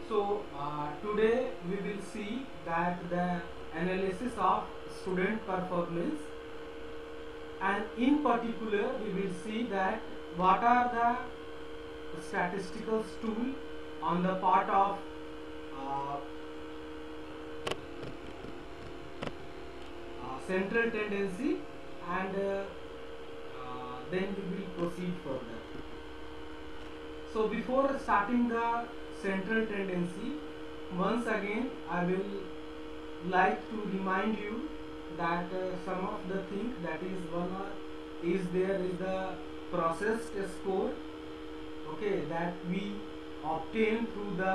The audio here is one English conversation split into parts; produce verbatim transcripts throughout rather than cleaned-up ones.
So uh, today we will see that the analysis of student performance, and in particular we will see that what are the statistical tool on the part of uh, uh, central tendency, and uh, uh, then we will proceed further. So before starting the central tendency, once again I will like to remind you that uh, some of the things, that is one uh, is there is the processed score, okay, that we obtain through the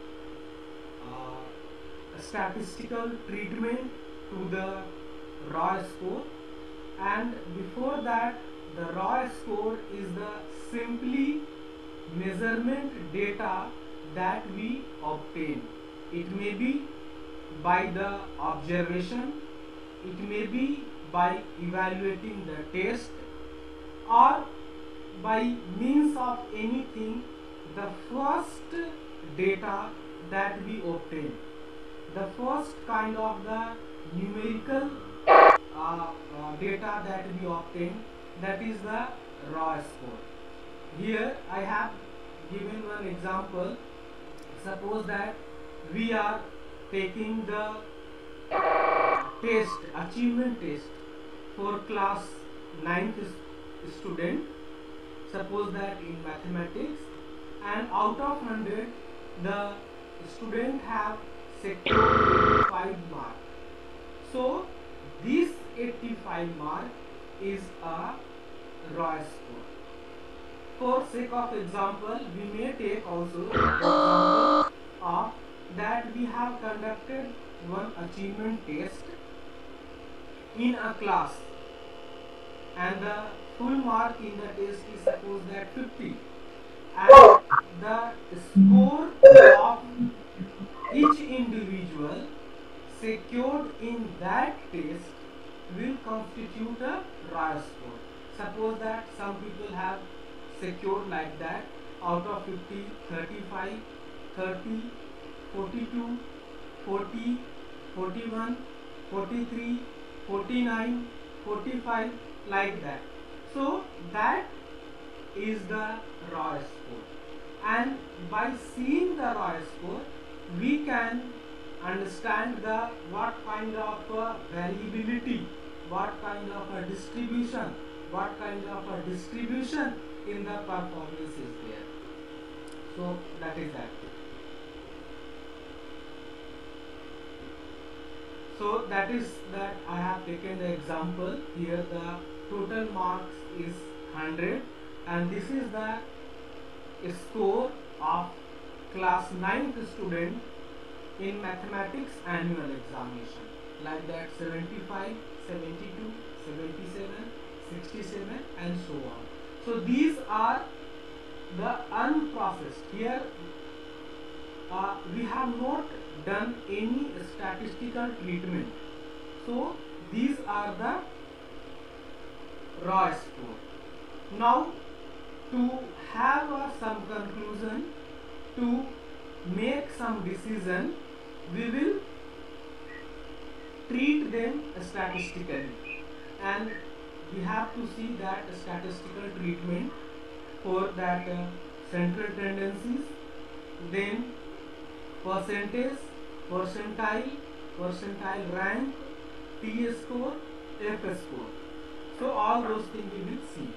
uh, statistical treatment to the raw score, and before that the raw score is the simply measurement data that we obtain. It may be by the observation, it may be by evaluating the test, or by means of anything, the first data that we obtain, the first kind of the numerical uh, uh, data that we obtain, that is the raw score. Here I have given one example. Suppose that we are taking the test, achievement test for class ninth student, suppose that in mathematics, and out of one hundred the student have secured eighty-five mark. So this eighty-five mark is a raw score. For sake of example, we may take also example of that we have conducted one achievement test in a class, and the full mark in the test is suppose that fifty, and the score of each individual secured in that test will constitute a raw score. Suppose that some people have secured like that, out of fifty, thirty-five, thirty, forty-two, forty, forty-one, forty-three, forty-nine, forty-five, like that. So that is the raw score, and by seeing the raw score we can understand the what kind of uh, variability, what kind of a distribution, what kind of a distribution in the performance is there. So that is that. So that is that I have taken the example here. The total marks is one hundred, and this is the score of class ninth student in mathematics annual examination, like that seventy-five, seventy-two, seventy-seven, sixty-seven, and so on. So these are the unprocessed. Here uh, we have not done any statistical treatment. So these are the raw score. Now to have uh, some conclusion, to make some decision, we will treat them statistically, and we have to see that statistical treatment for that uh, central tendencies, then percentage, percentile, percentile rank, T score, F score. So all those things we will see.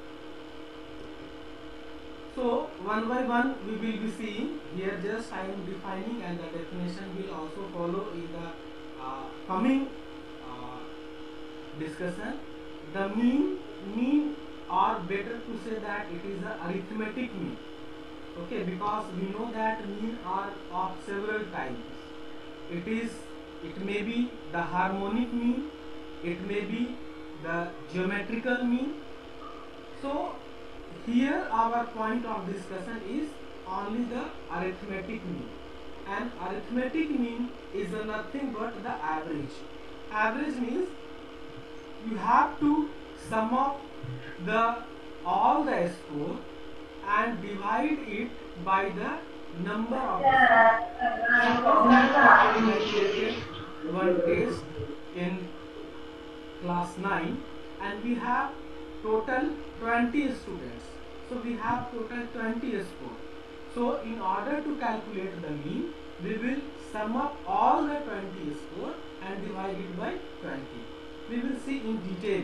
So one by one we will be seeing. Here just I am defining, and the definition will also follow in the uh, coming uh, discussion. The mean, mean or better to say that it is the arithmetic mean, okay, because we know that mean are of several types. It is, it may be the harmonic mean, it may be the geometrical mean. So here our point of discussion is only the arithmetic mean, and arithmetic mean is a nothing but the average. Average means you have to sum up the all the score and divide it by the number of students. Suppose that I calculated one test in class nine and we have total twenty students. So we have total twenty scores. So in order to calculate the mean, we will sum up all the twenty scores and divide it by twenty. We will see in detail.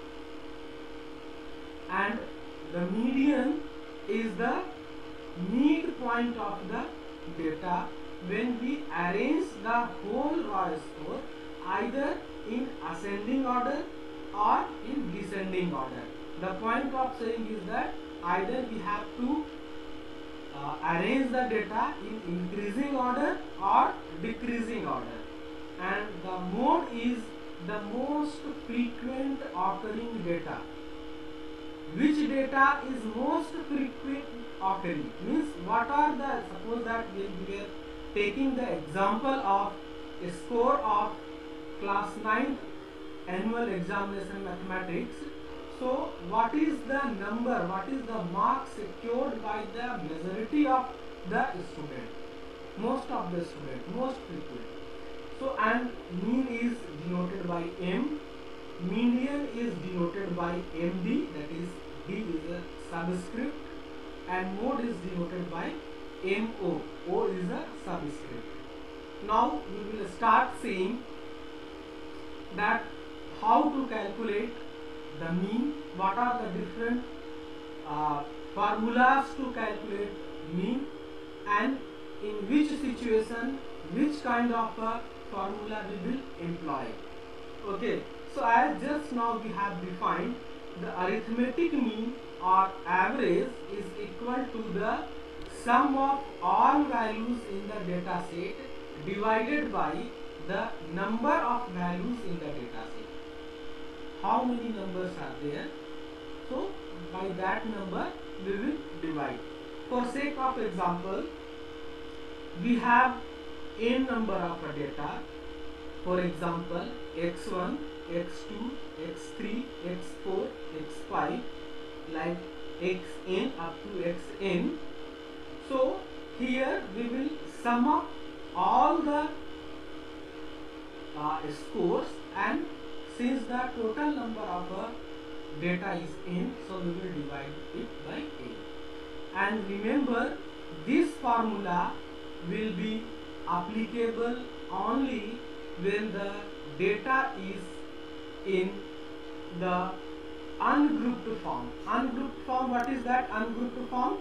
And the median is the midpoint of the data when we arrange the whole raw score either in ascending order or in descending order. The point of saying is that either we have to uh, arrange the data in increasing order or decreasing order, and the mode is the most frequent occurring data. Which data is most frequent occurring means what are the, suppose that we are taking the example of a score of class nine annual examination mathematics. So what is the number, what is the mark secured by the majority of the student, most of the student, most frequent. So and mean is denoted by M, median is denoted by M D, that is D is a subscript, and mode is denoted by M O, O is a subscript. Now we will start seeing that how to calculate the mean, what are the different uh, formulas to calculate mean, and in which situation which kind of a formula we will employ. Okay, so as just now we have defined, the arithmetic mean or average is equal to the sum of all values in the data set divided by the number of values in the data set. How many numbers are there? So by that number we will divide. For sake of example, we have n number of data. For example, x one, x two, x three, x four, x five, like xn up to xn. So here we will sum up all the uh, scores, and since the total number of uh, data is n, so we will divide it by n. And remember, this formula will be applicable only when the data is in the ungrouped form. Ungrouped form, what is that ungrouped form?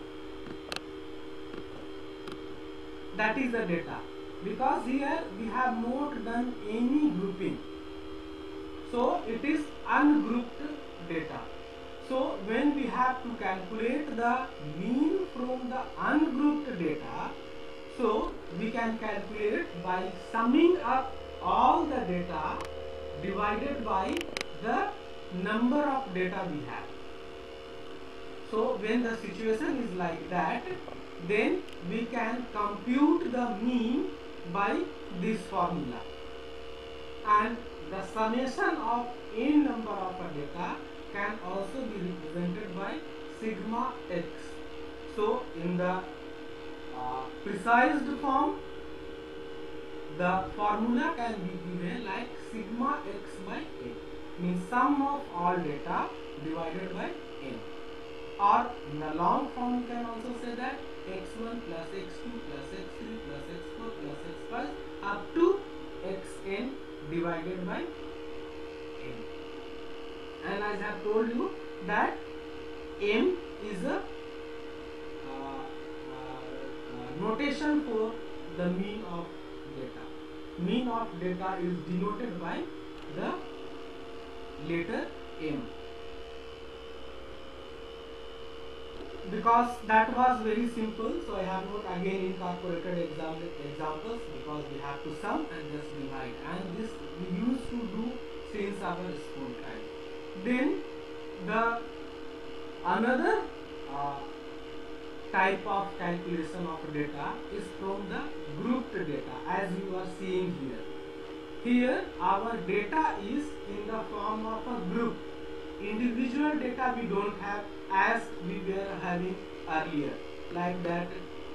That is the data, because here we have not done any grouping, so it is ungrouped data. So when we have to calculate the mean from the ungrouped data, so we can calculate by summing up all the data divided by the number of data we have. So when the situation is like that, then we can compute the mean by this formula, and the summation of n number of data can also be represented by sigma x. So in the uh, precise form, the formula can be given like sigma x by n, means sum of all data divided by n. Or in the long form you can also say that x one plus x two plus x three plus x four plus x five up to xn divided by n. And as I have told you that m is a uh, uh, notation for the mean of data. Mean of data is denoted by the letter m. Because that was very simple, so I have not again incorporated exam examples, because we have to sum and just divide, and this we used to do since our school time. Then the another uh, type of calculation of data is from the grouped data, as you are seeing here. Here our data is in the form of a group. Individual data we don't have as we were having earlier, like that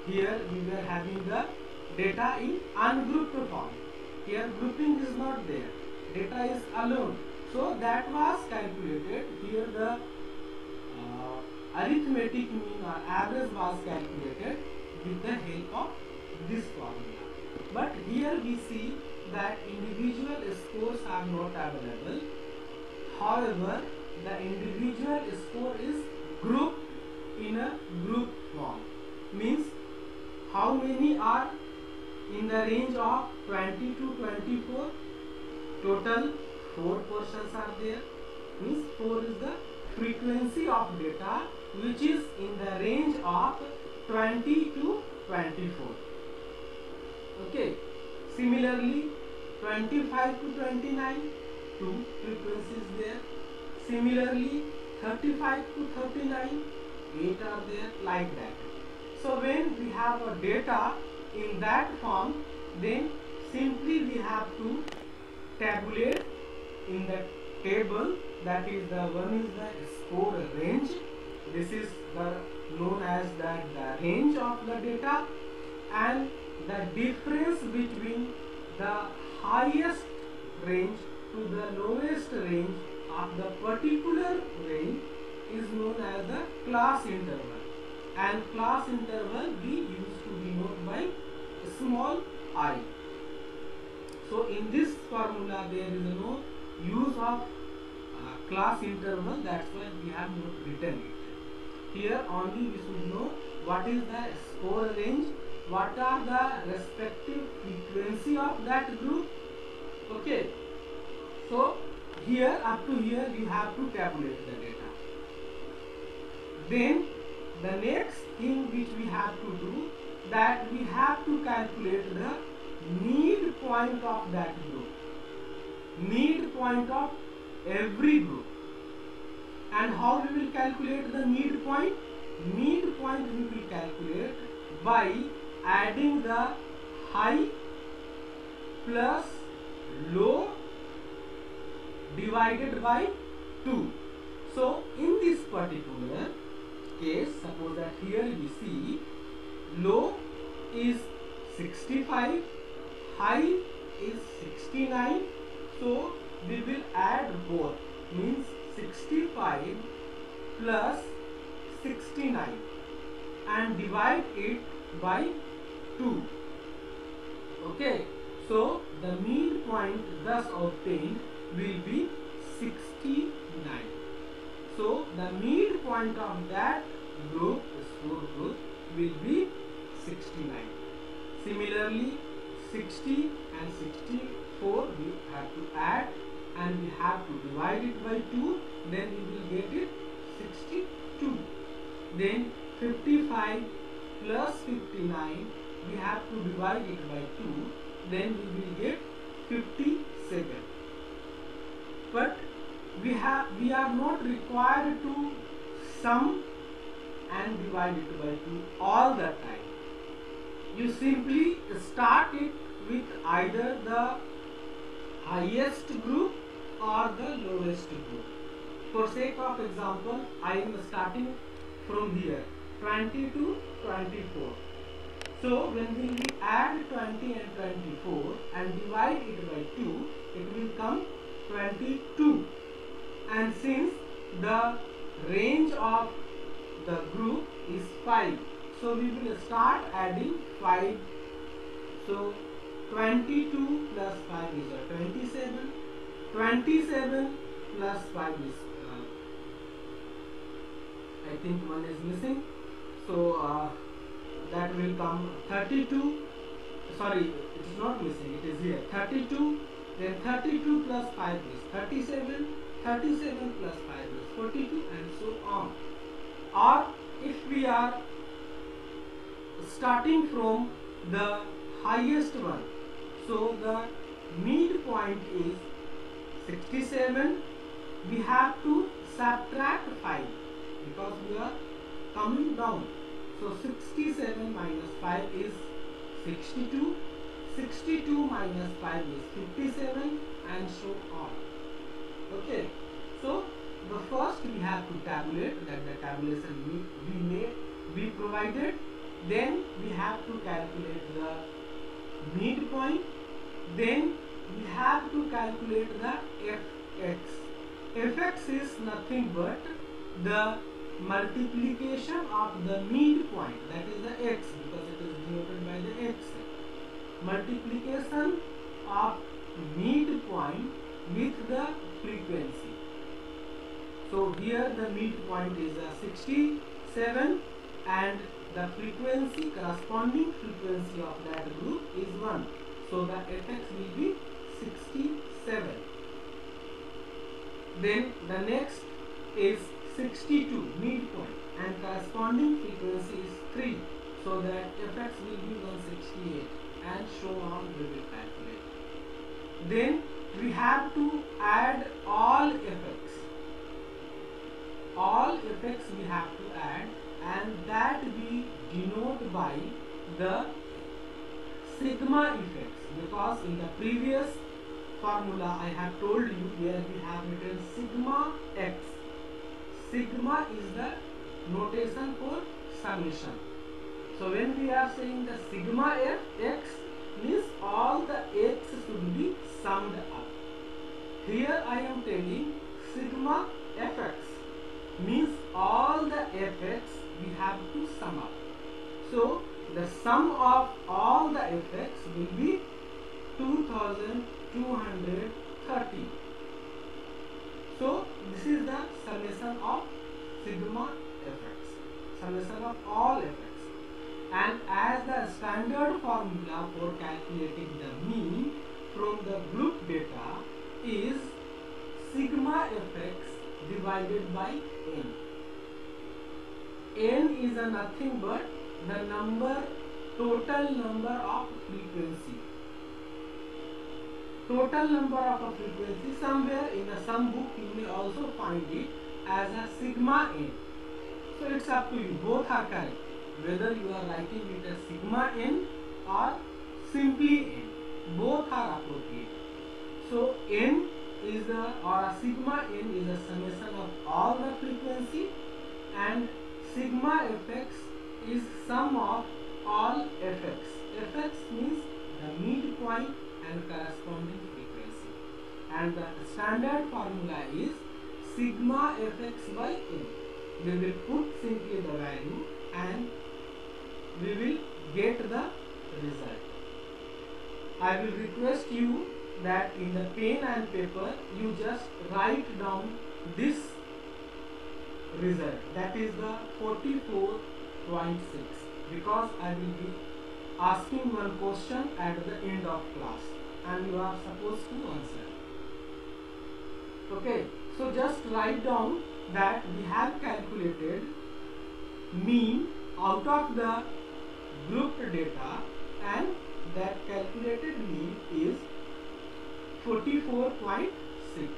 here we were having the data in ungrouped form. Here grouping is not there, data is alone, so that was calculated. Here the uh, arithmetic mean or average was calculated with the help of this formula. But here we see that individual scores are not available. However, the individual score is grouped in a group form. Means how many are in the range of twenty to twenty-four? Total four portions are there. Means four is the frequency of data which is in the range of twenty to twenty-four. Okay. Similarly, twenty-five to twenty-nine, two frequencies there. Similarly, thirty-five to thirty-nine, eight are there, like that. So when we have a data in that form, then simply we have to tabulate in the table, that is the one is the score range. This is the known as that the range of the data, and the difference between the highest range to the lowest range of the particular range is known as the class interval, and class interval we used to denote by small I. So in this formula there is no use of uh, class interval, that's why we have not written it. Here only we should know what is the score range, what are the respective frequency of that group. Okay, so here up to here you have to tabulate the data. Then the next thing which we have to do, that we have to calculate the need point of that group, need point of every group. And how we will calculate the need point? Need point we will calculate by adding the high plus low divided by two. So in this particular case, suppose that here we see low is sixty-five, high is sixty-nine, so we will add both, means sixty-five plus sixty-nine and divide it by two. Okay, so the mean point thus obtained will be sixty-nine. So the mean point of that group, score group, will be sixty-nine. Similarly, sixty and sixty-four we have to add and we have to divide it by two, then we will get it sixty-two. Then fifty-five plus fifty-nine, we have to divide it by two, then we will get fifty-seven. But we have we are not required to sum and divide it by two all the time. You simply start it with either the highest group or the lowest group. For sake of example, I am starting from here twenty to twenty-four. So when we add twenty and twenty-four and divide it by two, it will come twenty-two. And since the range of the group is five, so we will start adding five. So twenty-two plus five is a twenty-seven. twenty-seven plus five is uh, I think one is missing, so uh, that will come thirty-two. Sorry, it is not missing, it is here thirty-two. Then thirty-two plus five is thirty-seven. thirty-seven plus five is forty-two, and so on. Or if we are starting from the highest one, so the midpoint is sixty-seven, we have to subtract five because we are coming down. So sixty-seven minus five is sixty-two, sixty-two minus five is fifty-seven, and so on. Okay, so the first we have to tabulate, that the tabulation we, we made, we provided, then we have to calculate the midpoint, then we have to calculate the fx. Fx is nothing but the multiplication of the midpoint, that is the x, because it is denoted by the x. Multiplication of midpoint with the frequency. So here the midpoint is a sixty-seven and the frequency, corresponding frequency of that group is one. So the fx will be sixty-seven. Then the next is sixty-two, midpoint, and corresponding frequency is three. So that fx will be one hundred sixty-eight, and so on we will calculate. Then we have to add all fx. All fx we have to add, and that we denote by the sigma effects, because in the previous formula I have told you where we have written sigma x. Sigma is the notation for summation. So when we are saying the sigma f x, means all the x should be summed up. Here I am telling sigma fx, means all the fx we have to sum up. So the sum of all the fx will be two thousand two hundred thirty. So this is the summation of sigma fx, summation of all fx. And as the standard formula for calculating the mean from the group data is sigma fx divided by n. N is a nothing but the number, total number of frequency. Total number of a frequency, somewhere in a some book you may also find it as a sigma n. So it's up to you, both are correct, whether you are writing it as sigma n or simply n, both are appropriate. So n is the, or a sigma n is a summation of all the frequency, and sigma fx is sum of all fx. Fx means the midpoint and corresponding frequency, and the standard formula is sigma fx by n. We will put simply the value and we will get the result. I will request you that in the pen and paper you just write down this result, that is the forty-four point six, because I will be asking one question at the end of class and you are supposed to answer. Okay, so just write down that we have calculated mean out of the group data, and that calculated mean is forty-four point six.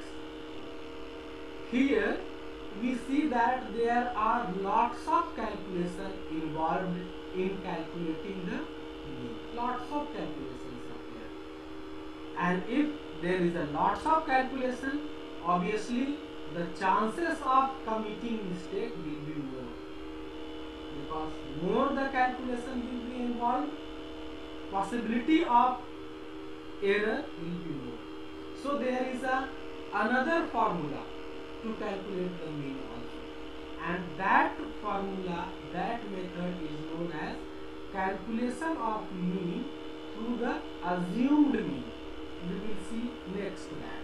Here we see that there are lots of calculation involved in calculating the mean. Lots of calculations are there, and if there is a lots of calculation, obviously the chances of committing mistake will be more, because more the calculation will be involved, possibility of error will be more. So there is a another formula to calculate the mean also, and that formula, that method is known as calculation of mean through the assumed mean. We will see next that.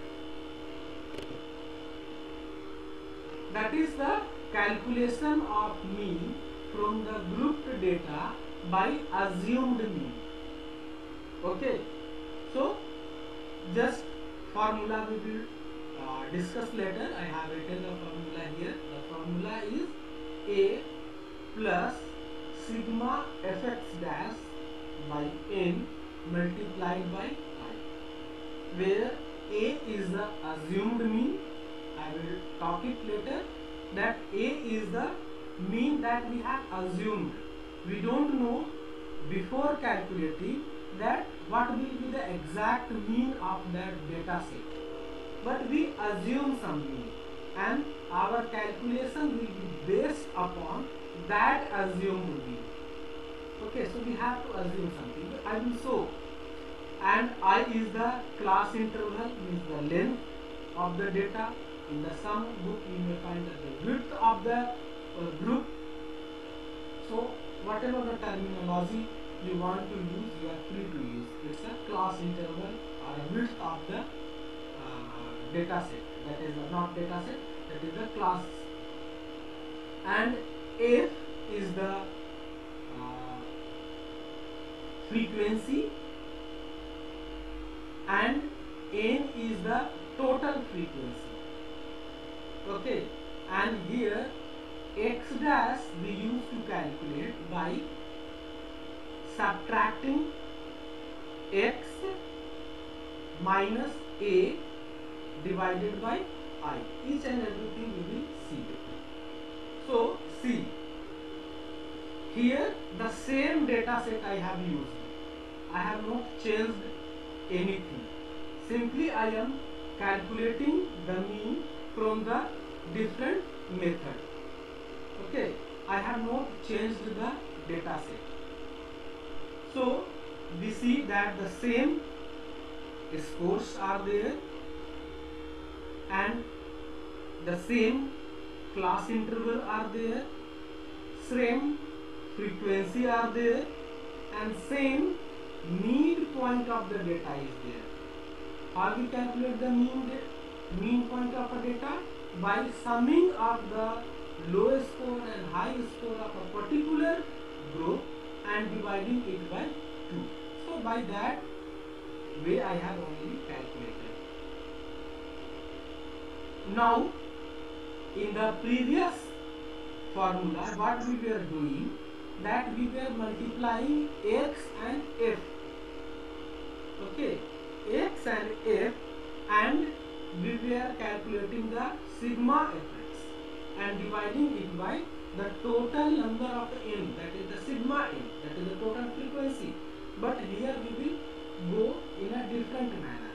That is the calculation of mean from the grouped data by assumed mean. Okay, so just formula we will uh, discuss later. I have written the formula here. The formula is A plus sigma fx dash by n multiplied by I, where A is the assumed mean. I will talk it later, that A is the mean that we have assumed. We don't know before calculating that what will be the exact mean of that data set, but we assume some mean, and our calculation will be based upon that assumed mean. Okay, so we have to assume something. I will show. And I is the class interval, means the length of the data. In the sum book you may find that the width of the uh, group. So whatever the terminology you want to use, you are free to use. It's a class interval or a width of the uh, data set. That is uh, not data set, that is the class. And f is the uh, frequency, and n is the total frequency. Okay, and here x dash we used to calculate by subtracting x minus a divided by I. Each and everything we will see. So see, here the same data set I have used. I have not changed anything. Simply I am calculating the mean from the different method. Okay, I have not changed the data set. So we see that the same scores are there and the same class interval are there, same frequency are there, and same mean point of the data is there. How we calculate the mean mean point of a data? By summing of the low score and high score of a particular group and dividing it by two. So by that way I have only calculated. Now in the previous formula what we were doing, that we were multiplying x and f. Okay, x and f, and we were calculating the sigma fx and dividing it by the total number of the n, that is the sigma n, that is the total frequency. But here we will go in a different manner.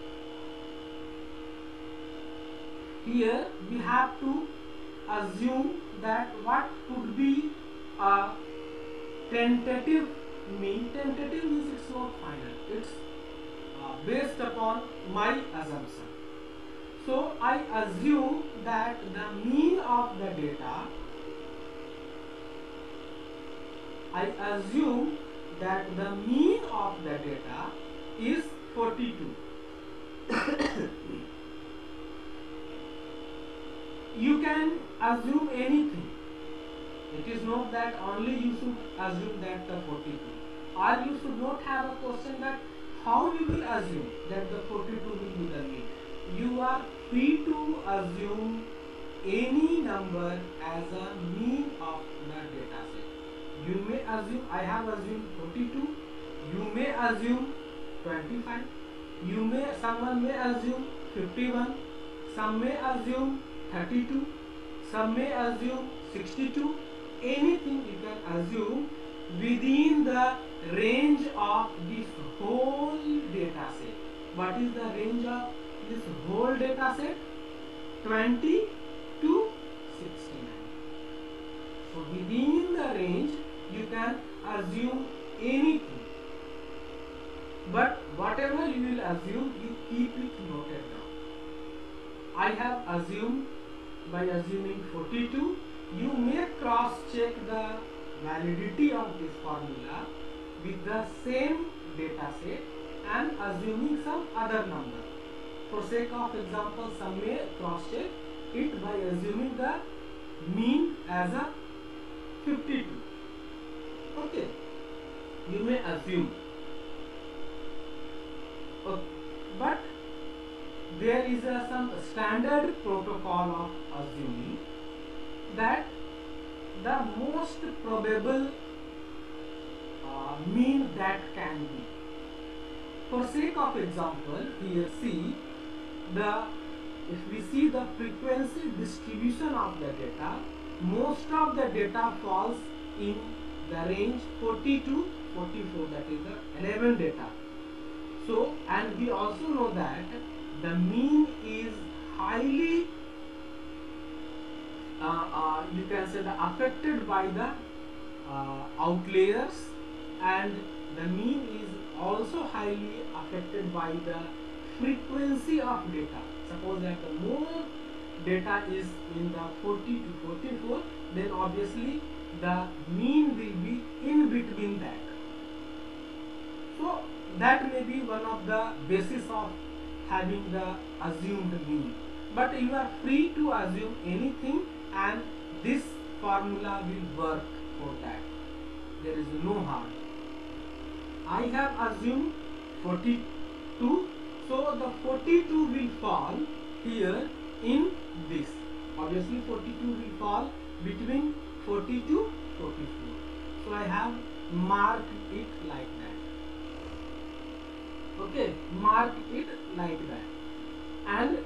Here we have to assume that what could be a tentative mean. Tentative means it's not final, it's uh, based upon my assumption. So I assume that the mean of the data, I assume that the mean of the data is forty-two. You can assume anything. It is not that only you should assume that the forty-two, or you should not have a question that how we will assume that the forty-two will be the mean. You are free to assume any number as a mean of the data set. You may assume, I have assumed forty-two, you may assume twenty-five, you may, someone may assume fifty-one, some may assume thirty-two, some may assume sixty-two. Anything you can assume within the range of this whole data set. What is the range of this whole data set? twenty to sixty-nine. So within the range you can assume anything, but whatever you will assume, you keep it noted down. I have assumed, by assuming forty-two, you may cross check the validity of this formula with the same data set and assuming some other number. For sake of example, some may cross check it by assuming the mean as a fifty-two. Okay, you may assume. Okay. But there is a some standard protocol of assuming that the most probable uh, mean that can be. For sake of example, here see the, if we see the frequency distribution of the data, most of the data falls in the range forty to forty-four, that is the eleven data. So, and we also know that the mean is highly uh, uh, you can say the affected by the uh, outliers, and the mean is also highly affected by the frequency of data. Suppose that the more data is in the forty to forty-four, then obviously the mean will be in between that. So that may be one of the basis of having the assumed mean, but you are free to assume anything and this formula will work for that. There is no harm. I have assumed forty-two, so the forty-two will fall here in this. Obviously forty-two will fall between forty to forty-four. So I have marked it like that. Okay, mark it like that. And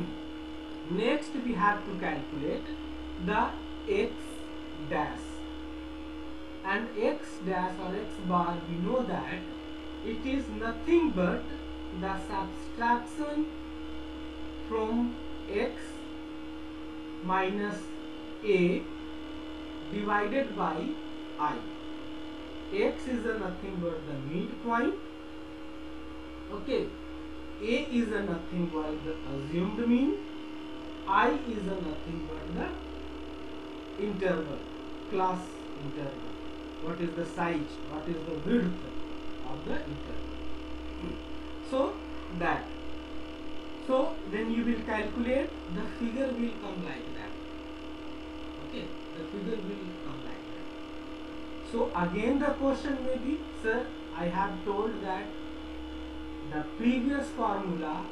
next we have to calculate the x dash. And x dash or x bar, we know that it is nothing but the subtraction from x minus a divided by I. X is a nothing but the midpoint. Okay, a is a nothing but the assumed mean. I is a nothing but the interval, class interval. What is the size? What is the width of the interval? So that. So then you will calculate, the figure will come like that. Okay, the figure will come like that. So again the question may be, sir, I have told that the previous formula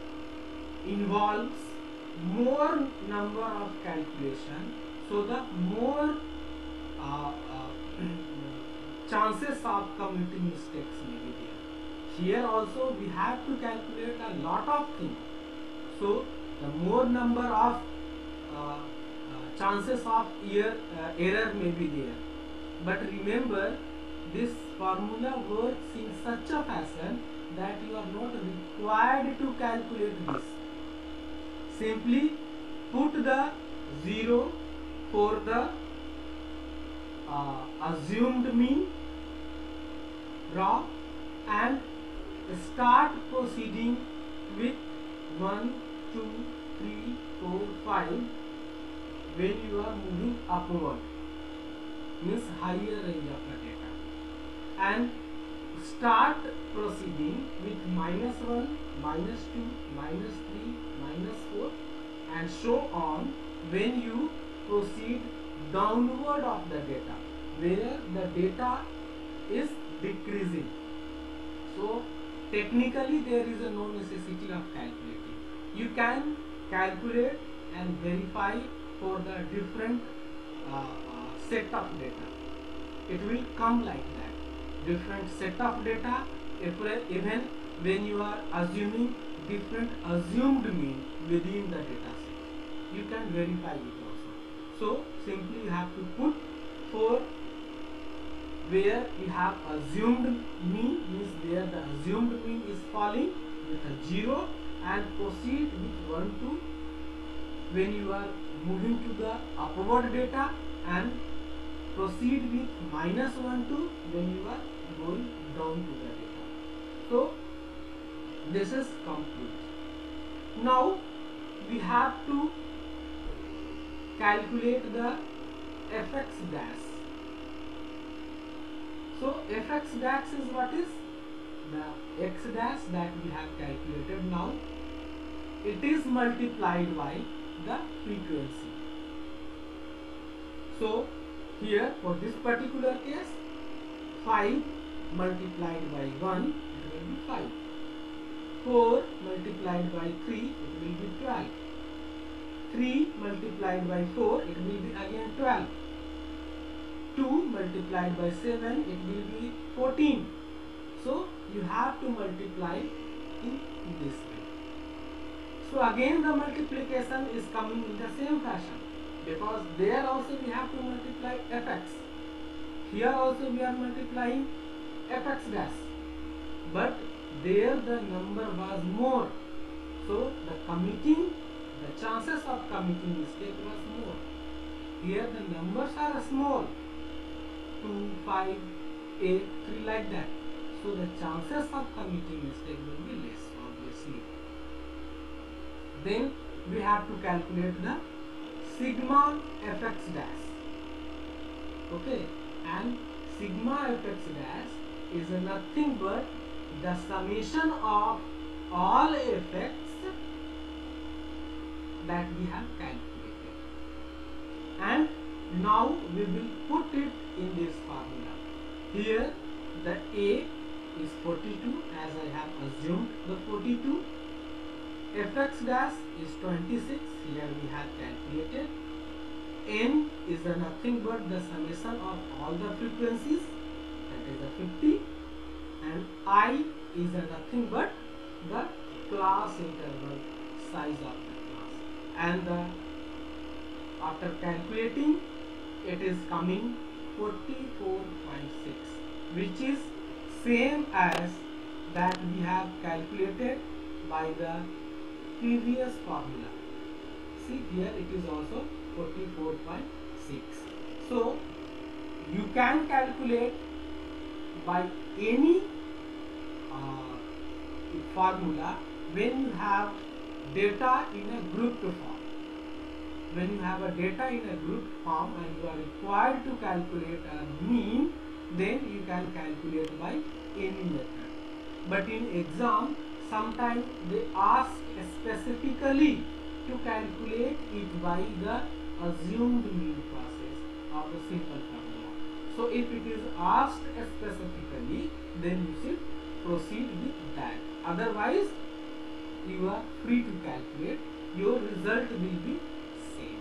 involves more number of calculation, so the more uh, uh, chances of committing mistakes may be there. Here also we have to calculate a lot of things, so the more number of uh, uh, chances of error, uh, error may be there. But remember, this formula works in such a fashion that you are not required to calculate this. Simply put the zero for the uh, assumed mean, raw, and start proceeding with one, two, three, four, five when you are moving upward, means higher range of the data, and start proceeding with minus one, minus two, minus three, minus four, and so on when you proceed downward of the data, where the data is decreasing. So technically there is a no necessity of calculating. You can calculate and verify for the different uh, uh, set of data. It will come like that. Different set of data, even when you are assuming different assumed mean within the data set, you can verify it also. So simply you have to put for where we have assumed mean, means where the assumed mean is falling with a zero, and proceed with one, two when you are moving to the upward data, and proceed with minus one, two when you are going down to the data. So this is complete. Now we have to calculate the fx dash. So fx dash is what is the x dash that we have calculated now. It is multiplied by the frequency. So here for this particular case, five multiplied by one, it will be five. four multiplied by three, it will be twelve. three multiplied by four, it will be again twelve. two multiplied by seven, it will be fourteen. So you have to multiply in this way. So again the multiplication is coming in the same fashion, because there also we have to multiply fx. Here also we are multiplying fx dash, but there the number was more, so the committing, the chances of committing mistake was more. Here the numbers are small, two, five, eight, three, like that. So the chances of committing mistake will be less, obviously. Then we have to calculate the sigma fx dash. Okay, and sigma fx dash is nothing but the summation of all effects that we have calculated. And now we will put it in this formula. Here the A is forty-two, as I have assumed the forty-two. Fx dash is twenty-six, here we have calculated. N is a nothing but the summation of all the frequencies, that is a fifty, and I is a nothing but the class interval size of the class. And the, after calculating, it is coming forty-four point six, which is same as that we have calculated by the previous formula. See, here it is also forty-four point six. So you can calculate by any uh, formula when you have data in a grouped form. When you have a data in a grouped form and you are required to calculate a mean, then you can calculate by any method. But in exam, sometimes they ask specifically to calculate it by the assumed mean process of the simple formula. So if it is asked specifically, then you should proceed with that. Otherwise, you are free to calculate. Your result will be same.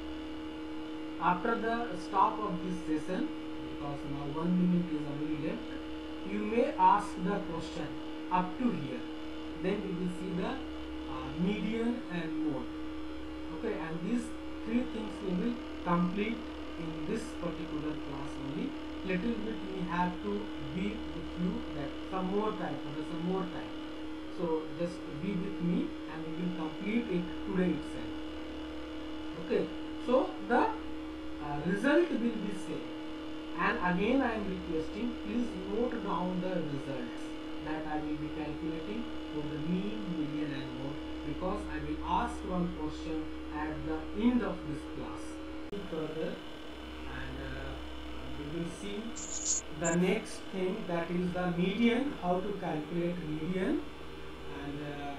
After the stop of this session, because now one minute is only left, you may ask the question up to here. Then we will see the uh, median and mode. Okay, and these three things we will complete in this particular class only. Little bit we have to be with you that some more time, for some more time. So just be with me and we will complete it today itself. Okay, so the uh, result will be same. And again I am requesting, please note down the results that I will be calculating for the mean, median and mode, because I will ask one question at the end of this class. Further, and uh, we will see the next thing, that is the median, how to calculate median, and uh,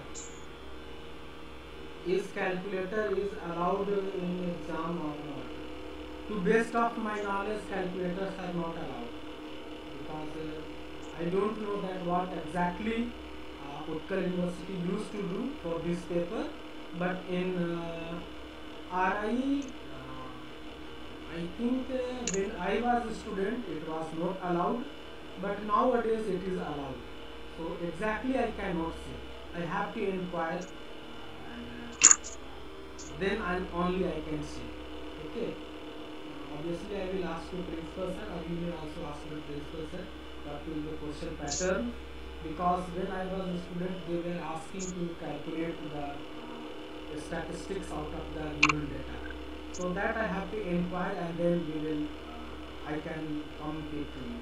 is calculator is allowed in exam or not. To best of my knowledge, calculators are not allowed, because uh, I don't know that what exactly uh, Utkal University used to do for this paper, but in uh, R I, uh, I think uh, when I was a student it was not allowed, but nowadays it is allowed. So exactly I cannot say. I have to inquire, and uh, then I only I can say. Okay. Obviously, I will ask the principal sir, or you will also ask the principal sir what will be the question pattern, because when I was a student, they were asking to calculate the, uh, the statistics out of the given data. So that I have to inquire, and then we will, uh, I can communicate to you.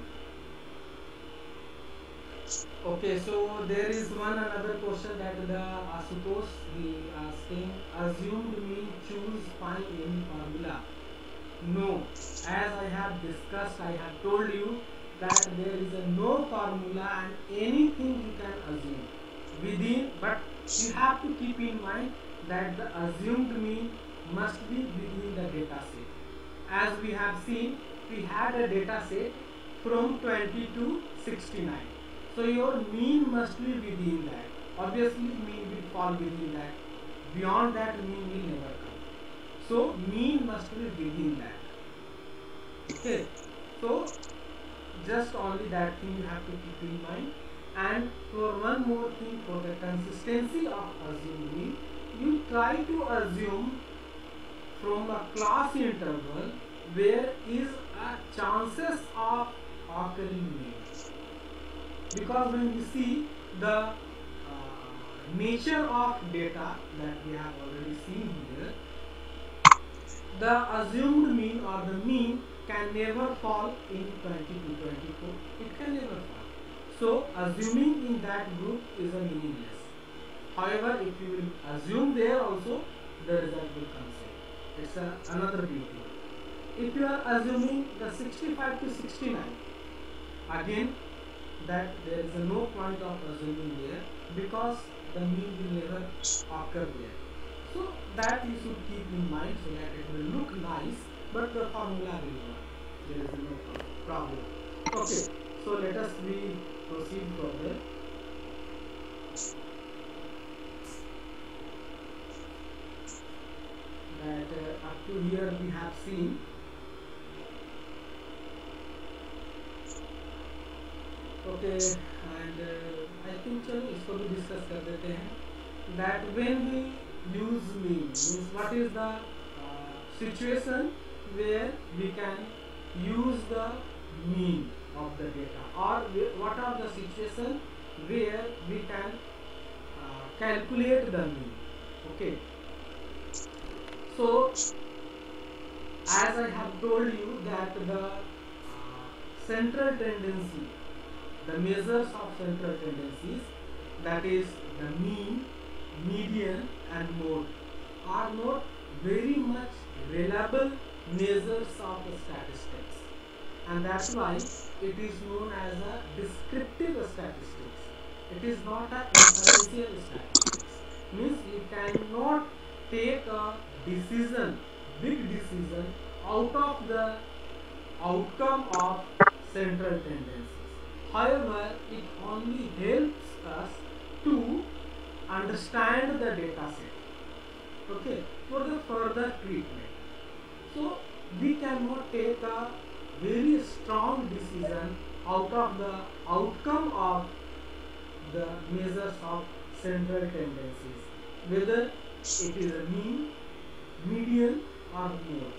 Okay, so there is one another question that the Asutosh he asking, assumed mean, choose, find any formula. No, as I have discussed, I have told you that there is a no formula and anything you can assume within, but you have to keep in mind that the assumed mean must be within the data set. As we have seen, we had a data set from twenty to sixty-nine. So your mean must be within that. Obviously, mean will fall within that. Beyond that, mean will never come. So mean must be within that. Okay, so just only that thing you have to keep in mind. And for one more thing, for the consistency of assuming, you try to assume from a class interval where is a chances of occurring means. Because when we see the uh, nature of data that we have already seen here, the assumed mean or the mean can never fall in twenty-two twenty-four. It can never fall. So assuming in that group is a meaningless. However, if you will assume there also, the result will come same. It's a, another beauty. If you are assuming the sixty-five to sixty-nine, again that there is a no point of assuming there, because the mean will never occur there. So that you should keep in mind, so that it will look nice, but the formula will work. There is no problem. Okay, so let us we proceed further. That uh, up to here we have seen okay, and uh, I think चलो इसको भी discuss कर देते हैं that when we use mean means what is the uh, situation where we can use the mean of the data, or what are the situation where we can uh, calculate the mean. Okay, so as I have told you that the uh, central tendency, the measures of central tendencies, that is the mean, median and mode, are not very much reliable measures of statistics, and that's why it is known as a descriptive statistics. It is not a inferential statistics. Means you cannot take a decision, big decision, out of the outcome of central tendencies. However, it only helps us to understand the data set, okay, for the further treatment. So we cannot take a very strong decision out of the outcome of the measures of central tendencies, whether it is a mean, median or mode.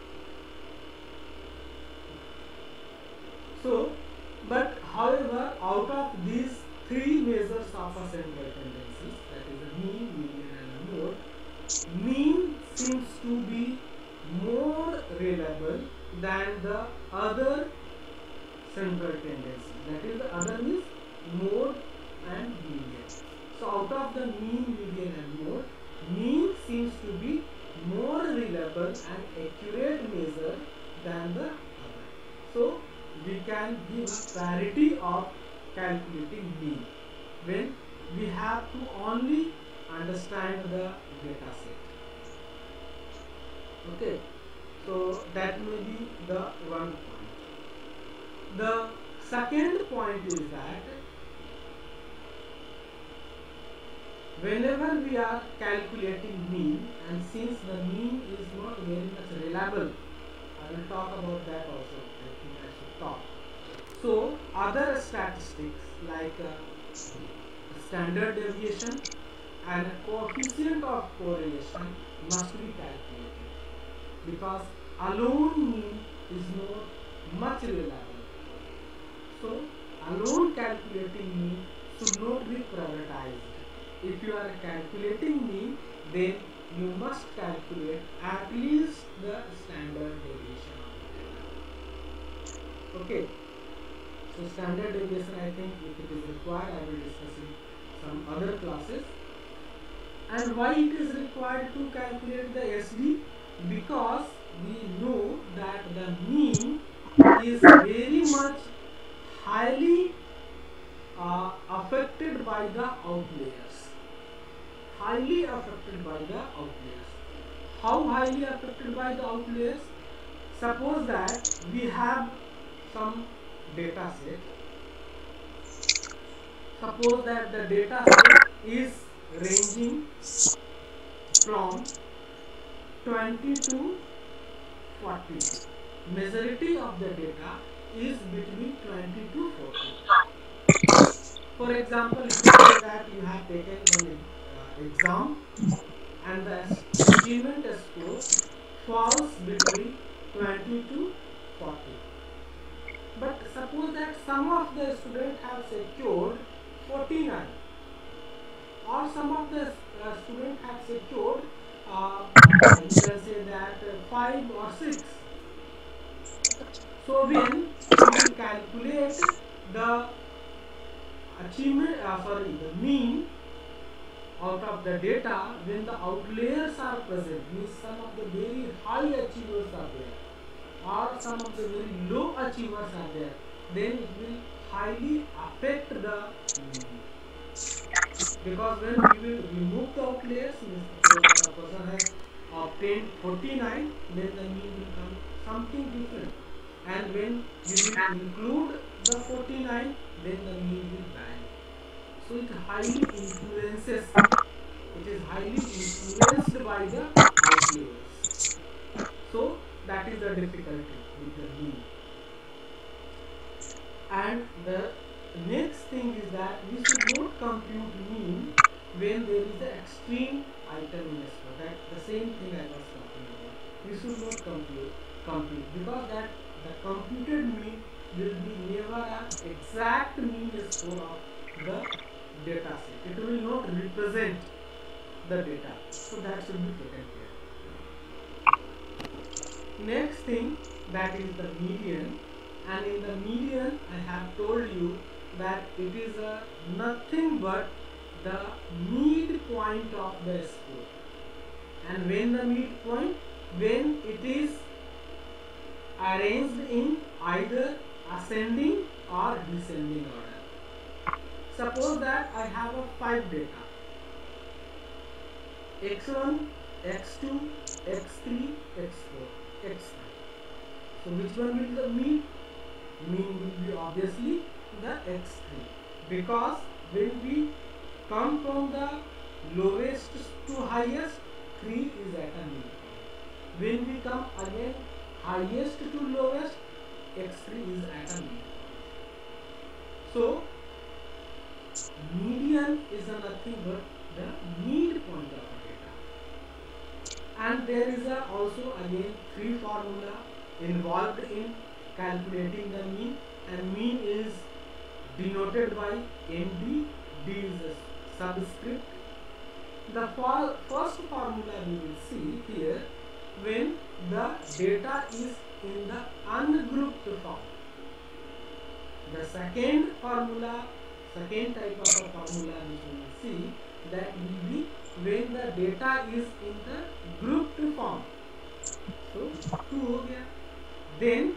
So, but however, out of these three measures of a central tendencies, that is a mean, median and a mode, mean seems to be more reliable than the other central tendencies. That is, the other means mode and median. So out of the mean, median and mode, mean seems to be more reliable and accurate measure than the other. So we can give parity of calculating mean when we have to only understand the data set. Okay, so that may be the one point. The second point is that whenever we are calculating mean, and since the mean is not very much reliable, I will talk about that also. I think I should talk. So other statistics like uh, standard deviation and coefficient of correlation must be calculated, because alone mean is not much reliable. So alone calculating mean should not be prioritized. If you are calculating mean, then you must calculate at least the standard deviation of the data. Okay. So standard deviation, I think if it is required, I will discuss in some other classes. And why it is required to calculate the S D? Because we know that the mean is very much highly uh, affected by the outliers. Highly affected by the outliers. How highly affected by the outliers? Suppose that we have some data set. Suppose that the data set is ranging from twenty to forty. Majority of the data is between twenty to forty. For example, if you say that you have taken an uh, exam and the achievement score falls between twenty to forty. But suppose that some of the students have secured forty-nine, or some of the uh, students have secured uh, you can say that uh, five or six. So when we will calculate the achievement, uh, sorry, the mean out of the data, when the outliers are present, means some of the very high achievers are there or some of the very low achievers are there, then it will highly affect the mean. Because when we will remove the outliers, means suppose the person has obtained forty-nine, then the mean will come something different. And when we will include the forty-nine, then the mean will vary. So it highly influences, it is highly influenced by the outliers. So that is the difficulty with the mean. And the next thing is that we should not compute mean when there is the extreme item in S four. That the same thing I was talking about. We should not compute compute because that the computed mean will be never an exact mean score of the data set. It will not represent the data. So that should be taken care. Next thing, that is the median. And in the median, I have told you that it is a nothing but the midpoint of the score. And when the midpoint, when it is arranged in either ascending or descending order. Suppose that I have a five data: x one, x two, x three, x four, x five. So which one will the mean? Mean will be obviously the x three, because when we come from the lowest to highest, three is at a midpoint. When we come again highest to lowest, x three is at a midpoint. So median is a nothing but the midpoint of a data. And there is a also again three formula involved in calculating the mean, and mean is denoted by M D. D is a subscript. The for first formula we will see here when the data is in the ungrouped form. The second formula, second type of a formula which we will see, that will be when the data is in the grouped form. So two हो गया. Then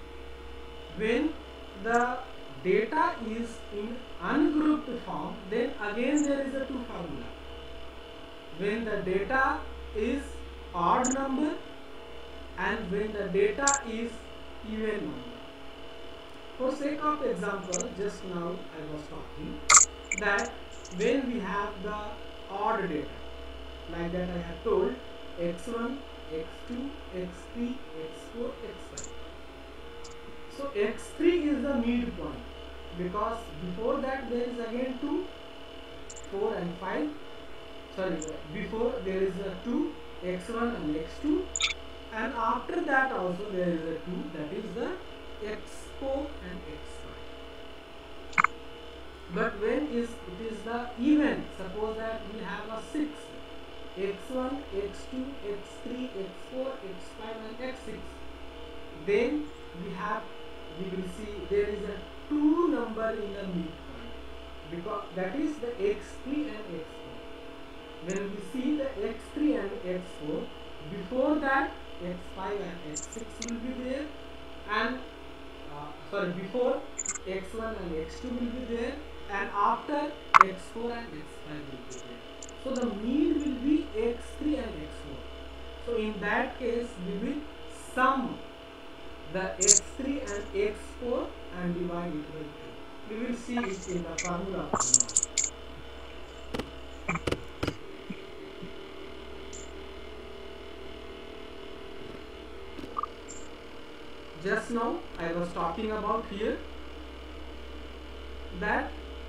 when the data is in ungrouped form, then again there is a two formula. When the data is odd number and when the data is even number. For sake of example, just now I was talking that when we have the odd data, like that I have told x one, x two, x three, x four, x five. So x three is the midpoint, because before that there is again two, four and five. Sorry, before there is a two, x one and x two, and after that also there is a two, that is the x four and x five. But when is it is the even, suppose that we have a six, x one, x two, x three, x four, x five and x six, then we have we will see there is a two number in the midpoint, because that is the x three and x four. When we see the x three and x four, before that x five and x six will be there, and uh, sorry before x one and x two will be there, and after x four and x five will be there. So the mean will be x three and x four. So in that case we will sum the x three and x four and divide it by two. We will see it in the formula of now. Just now I was talking about here that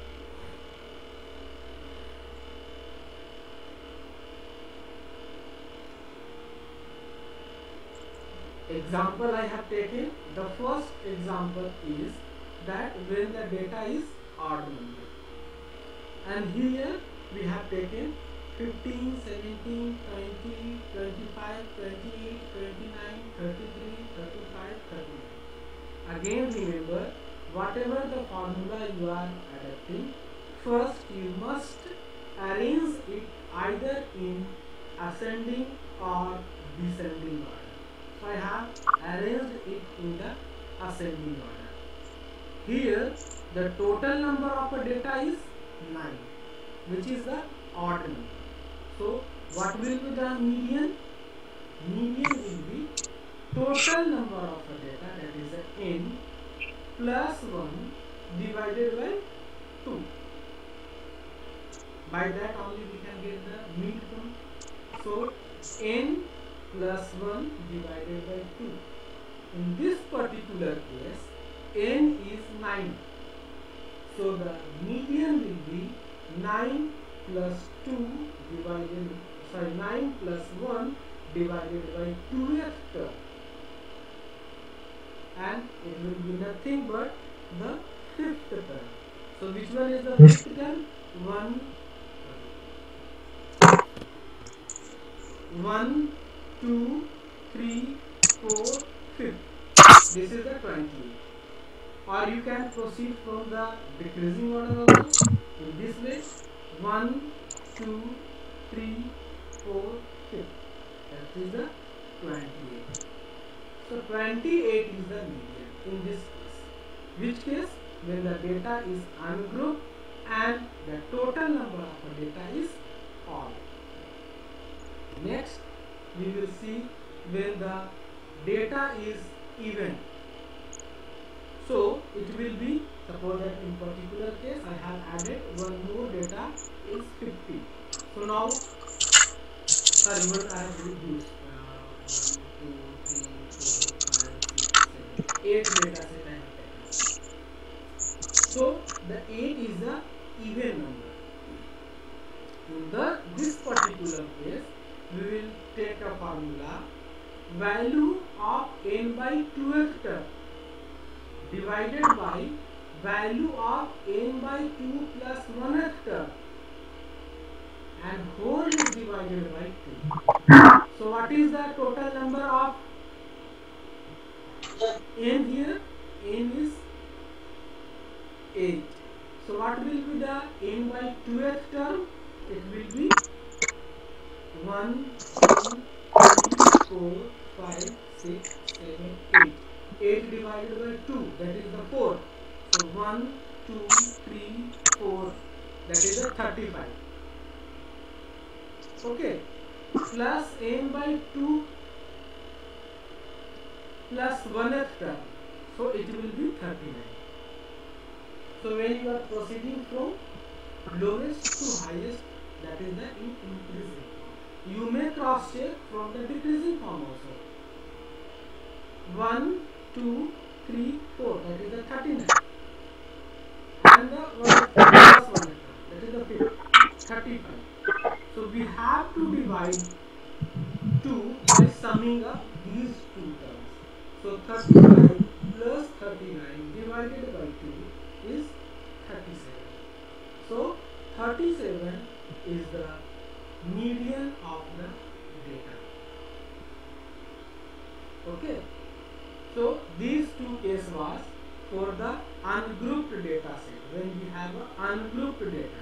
example I have taken. The first example is that when the data is odd number, and here we have taken fifteen, seventeen, twenty, twenty-five, twenty-eight, twenty-nine, thirty-three, thirty-five, thirty-nine. again remember, whatever the formula you are adapting, first you must arrange it either in ascending or descending order. So I have arranged it in the ascending order. Here the total number of a data is nine, which is the odd number. So what will be the median? Median will be total number of a data, that is a n, plus one divided by two. By that only we can get the midpoint. So n plus one divided by two. In this particular case, n is nine. So the median will be nine plus two divided, sorry, nine plus one divided by twelfth term. And it will be nothing but the fifth term. So which one is the fifth term? One, one, two, three, four, fifth. This is the twenty. Or you can proceed from the decreasing order also in this way. one, two, three, four, fifth. That is the twenty-eight. So twenty-eight is the median in this case. Which case? When the data is ungrouped and the total number of the data is odd. Next, we will see when the data is even. So it will be, suppose that in particular case I have added one more data is fifty. So now, sorry, what I have reduced uh, one, two, three, four, five, six, seven, eight data set I have taken. So the eight is the even number. In the this particular case, we will take a formula, value of n by twelfth term divided by value of n by two plus one term, and whole is divided by two. So what is the total number of n here? N is eight. So what will be the n by twelfth term? It will be one, two, three, four, five, six, seven, eight. eight divided by two, that is the four. So one, two, three, four, that is the thirty-five. Okay. Plus n by two plus one term. So it will be thirty-nine. So when you are proceeding from lowest to highest, that is the in increasing form. You may cross check from the decreasing form also. one, two, three, four, that is the thirty-nine. And the one plus one, that is the fifth, thirty-five. So we have to divide two by summing up these two terms. So thirty-five plus thirty-nine divided by two is thirty-seven. So thirty-seven is the median of the data. Okay. So these two cases was for the ungrouped data set, when we have an ungrouped data.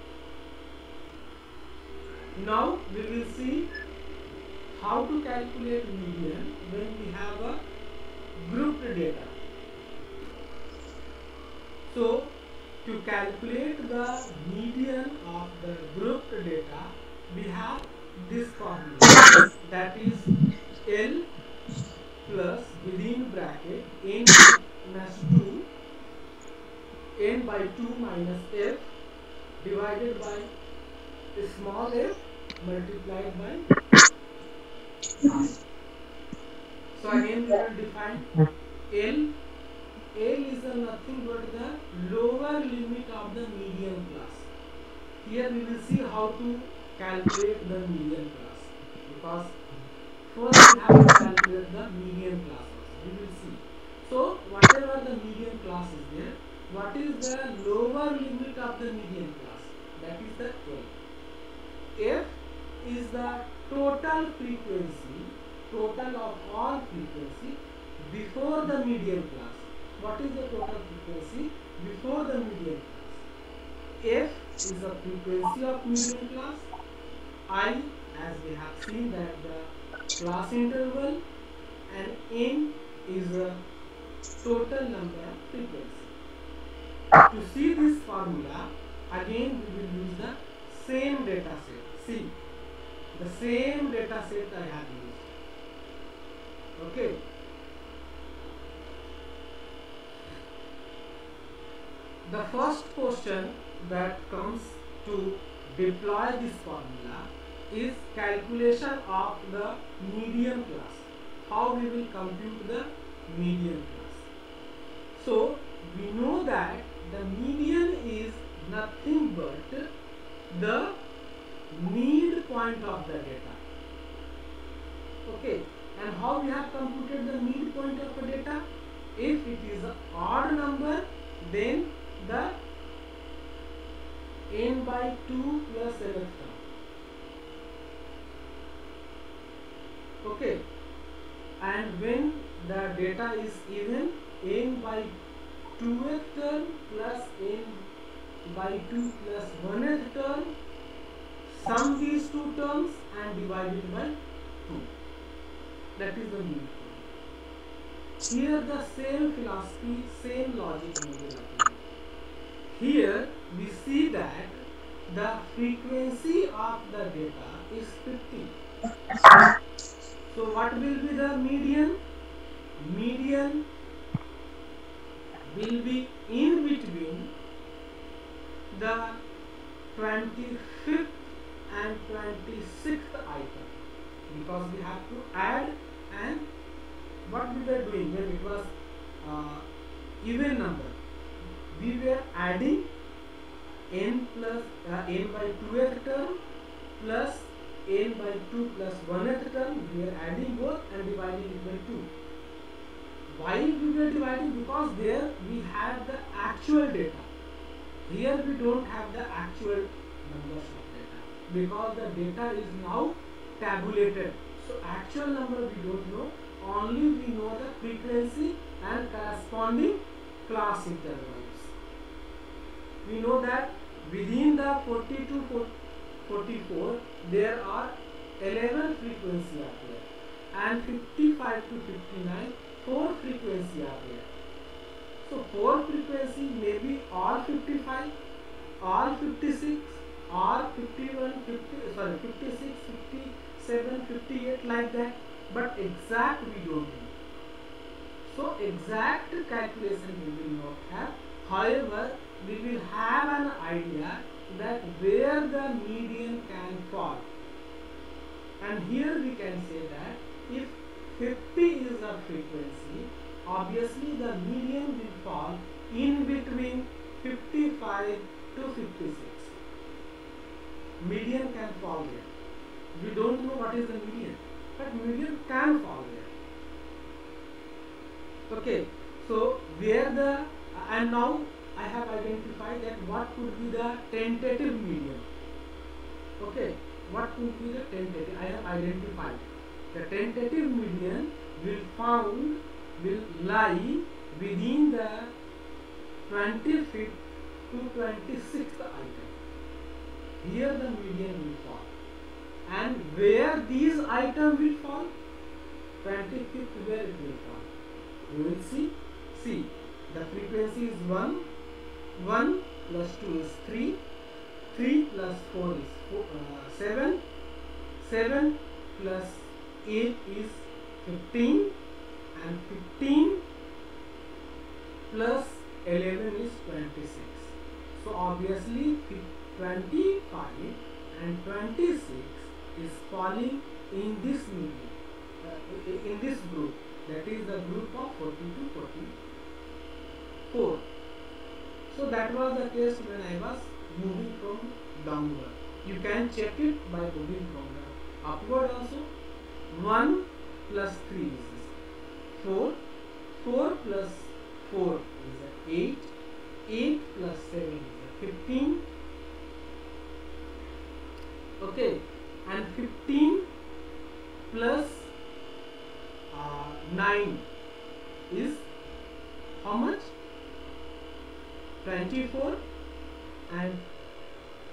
Now we will see how to calculate median when we have a grouped data. So to calculate the median of the grouped data, we have this formula, that is L plus within bracket n minus two, n by two minus f divided by small f multiplied by I. So again we will define L. L is a nothing but the lower limit of the median class. Here we will see how to calculate the median class, because first we have to calculate the median class also. We will see. So whatever the median class is there, what is the lower limit of the median class? That is the L. F is the total frequency, total of all frequency before the median class. what is the total frequency before the median class. F is the frequency of median class. I, as we have seen, that the class interval, and N is the total number of frequency. To see this formula, again we will use the same data set. See, the same data set I have used. Okay. The first question that comes to deploy this formula is calculation of the median class. How we will compute the median class. So we know that the median is nothing but the midpoint of the data. Okay, and how we have computed the midpoint of the data? If it is an odd number, then the n by two plus nth term. Okay, and when the data is even, n by twth term plus n by two plus one-th term, sum these two terms and divide it by two. That is the midpoint. Here the same philosophy, same logic will apply. Here we see that the frequency of the data is fifty. So what will be the median? Median will be in between the twenty-fifth and twenty-sixth item, because we have to add, and what we were doing when it was uh, even number, we were adding n plus uh, n by twth term plus n by two plus one-th term. We are adding both and dividing it by two. Why we were dividing? Because there we have the actual data. Here we don't have the actual numbers of data, because the data is now tabulated. So actual number we don't know, only we know the frequency and corresponding class intervals. We know that within the forty to forty-four there are eleven frequencies are there, and fifty-five to fifty-nine four frequencies are there. So four frequency may be all fifty-five, all fifty-six, or fifty-one, fifty, sorry, fifty-six, fifty-seven, fifty-eight, like that. But exact we don't know. So exact calculation we will not have. However, we will have an idea that where the median can fall. And here we can say that if fifty is the frequency, obviously the median will fall in between fifty-five to fifty-six. Median can fall there. We don't know what is the median, but median can fall there. Okay, so where the, and now I have identified that what could be the tentative median. Okay, what could be the tentative? I have identified the tentative median will found will lie within the twenty-fifth to twenty-sixth item. Here the median will fall, and where these items will fall, twenty-fifth where it will fall. You will see. See, the frequency is one. one plus two is three. three plus four is four, uh, seven. seven plus eight is fifteen. And fifteen plus eleven is twenty-six. So obviously twenty-five and twenty-six is falling in this median, uh, in this group. That is the group of forty to forty-four. So that was the case when I was moving from downward. You can check it by moving from the upward also. one plus three is four. four plus four is eight. eight plus seven is fifteen. Okay, and fifteen plus uh, nine is how much?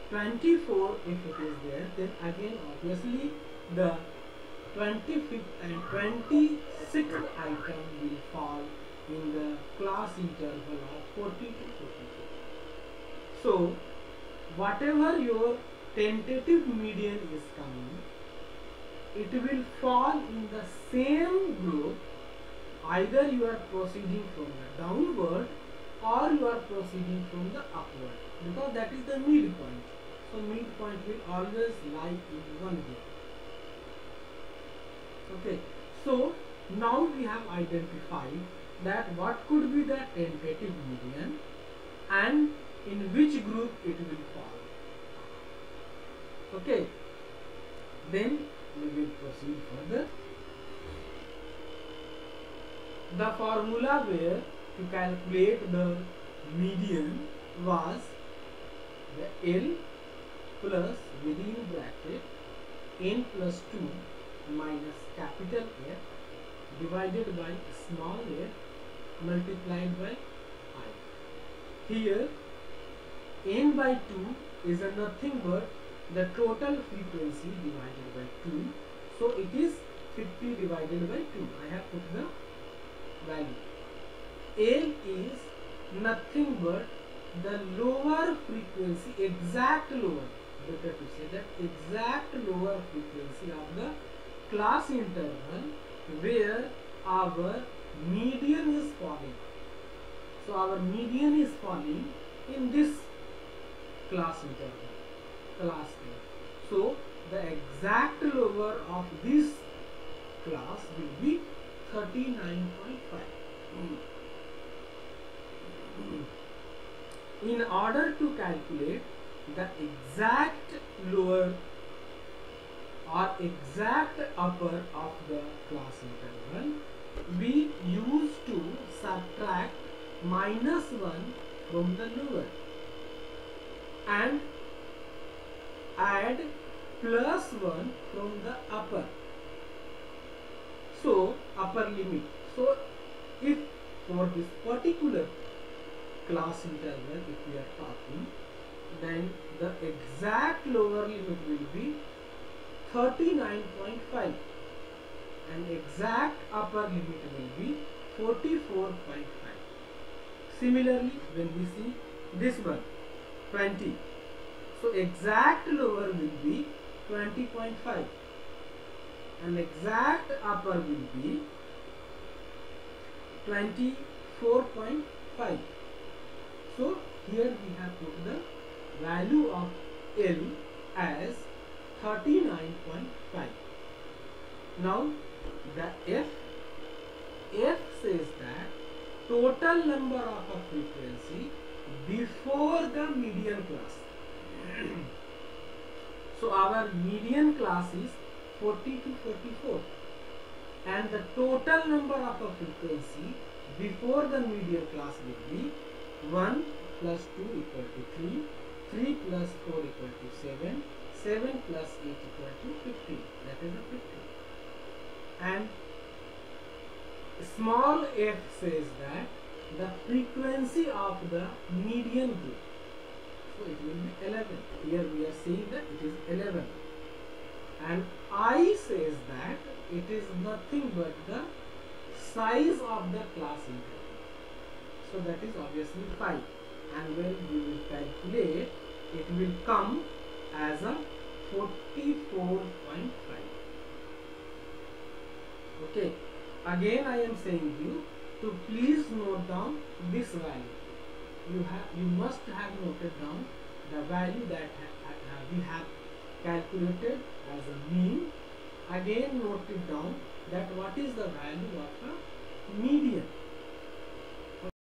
twenty-four if it is there, then again obviously the twenty-fifth and twenty-sixth item will fall in the class interval of forty to forty-four. So whatever your tentative median is coming, it will fall in the same group. Either you are proceeding from the downward or you are proceeding from the upward, because that is the midpoint. So midpoint will always lie in one group. Okay, so now we have identified that what could be the tentative median and in which group it will fall. Okay, then we will proceed further. The formula where to calculate the median was the L plus within bracket n plus two minus capital F divided by small f multiplied by I. Here n by two is a nothing but the total frequency divided by two. So it is fifty divided by two. I have put the value. L is nothing but the lower frequency, exact lower, better to say that exact lower frequency of the class interval where our median is falling. So our median is falling in this class interval, class A. So the exact lower of this class will be thirty-nine point five. In order to calculate the exact lower or exact upper of the class interval, we used to subtract minus one from the lower and add plus one from the upper. So upper limit. So if for this particular class interval if we are talking, then the exact lower limit will be thirty-nine point five and exact upper limit will be forty-four point five. Similarly, when we see this one twenty, so exact lower will be twenty point five and exact upper will be twenty-four point five. So here we have put the value of L as thirty-nine point five. Now the F, F says that total number of a frequency before the median class. So our median class is forty to forty-four and the total number of a frequency before the median class will be one plus two equal to three, three plus four equal to seven, seven plus eight equal to fifteen, that is a fifty. And small f says that the frequency of the median group, so it will be eleven. Here we are saying that it is eleven. And I says that it is nothing but the size of the class interval. So that is obviously five. And when we will calculate, it will come as a forty-four point five. Okay. Again I am saying you to please note down this value. You have you must have noted down the value that ha ha we have calculated as a mean. Again note it down that what is the value of a median.